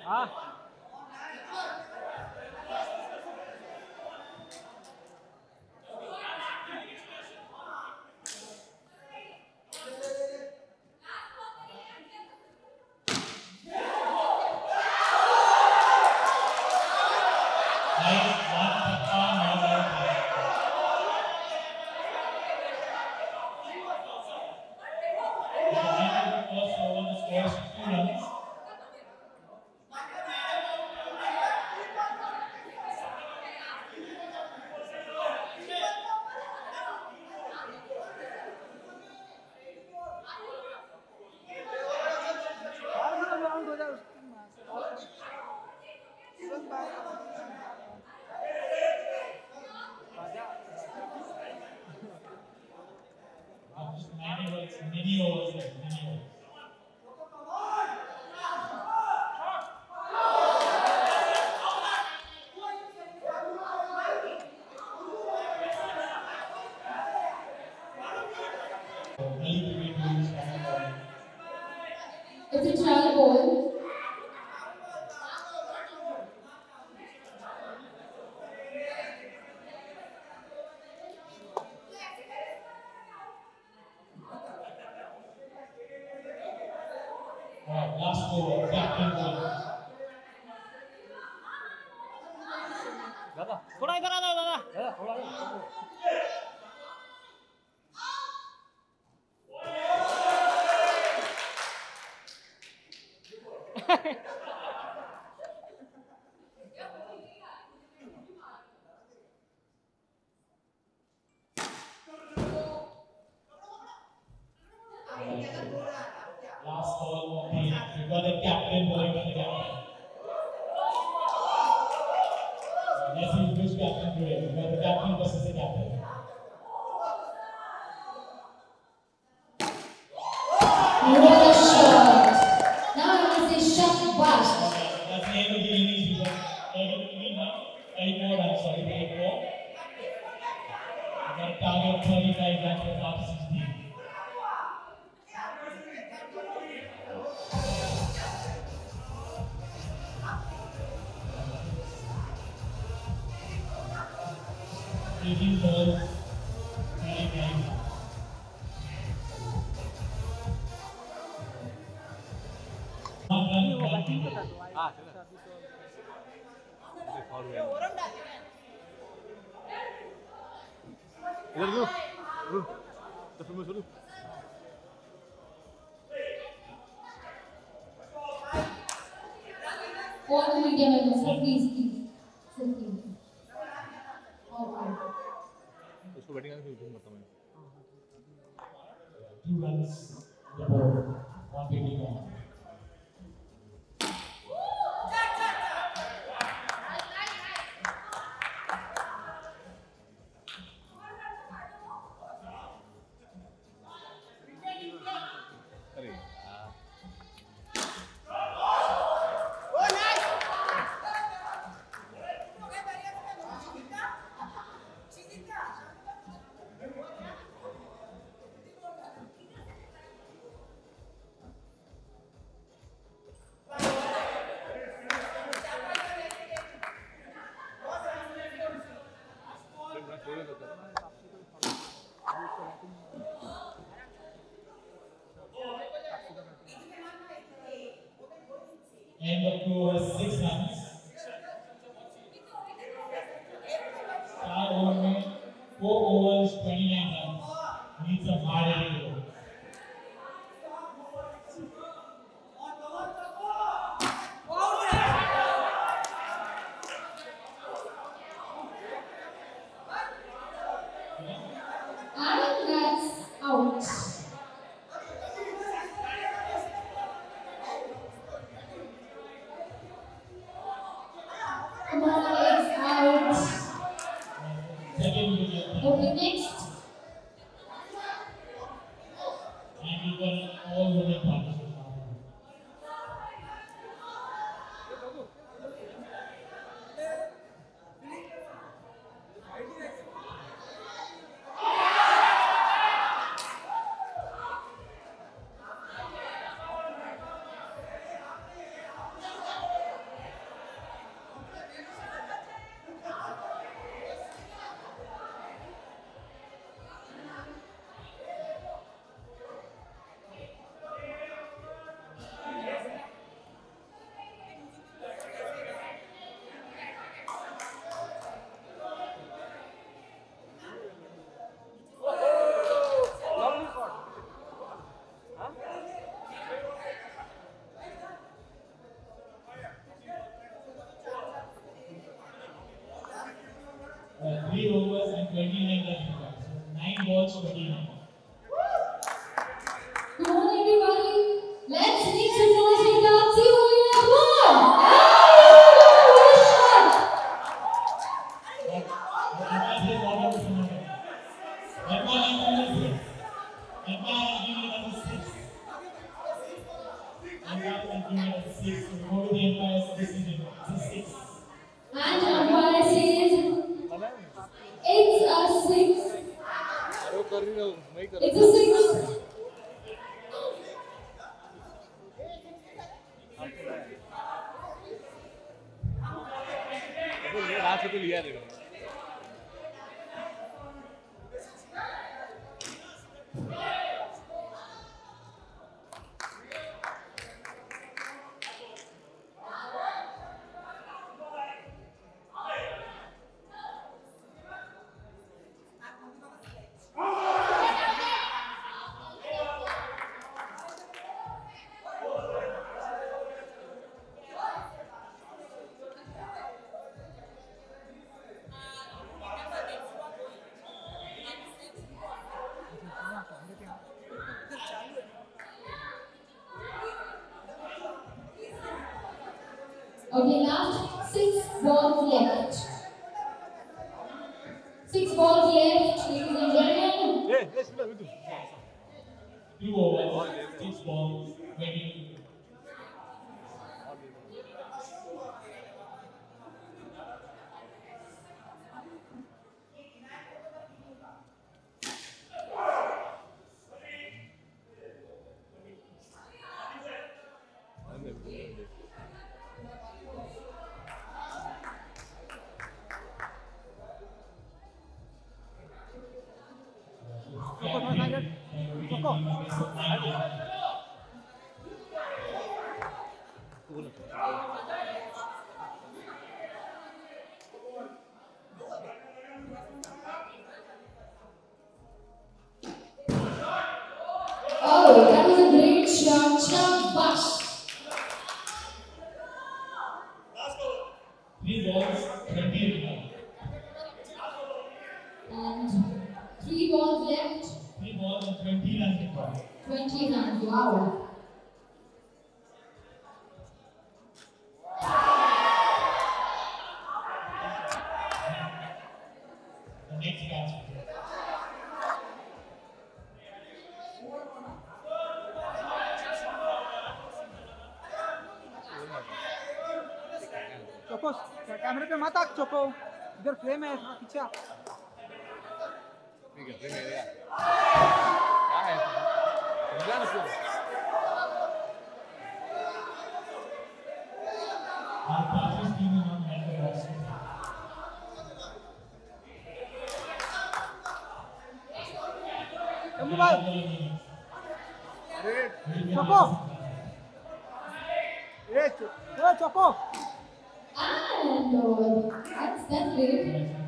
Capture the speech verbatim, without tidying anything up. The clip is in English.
Ah. Many overs, many overs. It's a trial ball. Alright, last ball, captain ball. दादा थोड़ा इधर आ जाओ दादा दादा थोड़ा इधर Last ball, okay. We've got the captain bowling for the captain. Let's see which captain today. We've got the captain versus the captain. What a shot! Now it is a Shabaash. That's the end of the innings. We've got eight more runs, sorry, eight more. We've got a target of thirty-five runs for after sixteen. eighteen balls, thirty-nine. One run, one run. ah इधर दो तो फिर मैं शुरू All the media members, sir, please, please. Sir, please. Okay. उसको batting आने से zoom करता हूँ Two runs, the ball, one taking on. अरे End of two overs, six runs. Star over में four overs, twenty-nine runs. Need some hard hitting. And that's out. looking at a six. So go to the umpire's decision. It's a six. And umpire says it's a six. अरे कर रही हो नहीं कर It's a six. अबे ये रात से तो लिया देखो Okay, last six balls left. Six balls left, ladies and gentlemen. ये ये सुनो Mithu Two overs, six balls, twenty-two. Oh, that was a great shot. Shabaash. Three balls, twenty-eight runs. And three balls left. Three balls and twenty runs required. twenty runs. Wow. The next batsman. चोको कैमरे पे मत आ choco इधर frame है थोड़ा पीछे आ ठीक है फिर मेरे यार क्या है समझा ना तू Our Paki's team is not had the batsman. Shambhu भाई अरे चोको ए चो- ए चोको And uh, that's, that's great.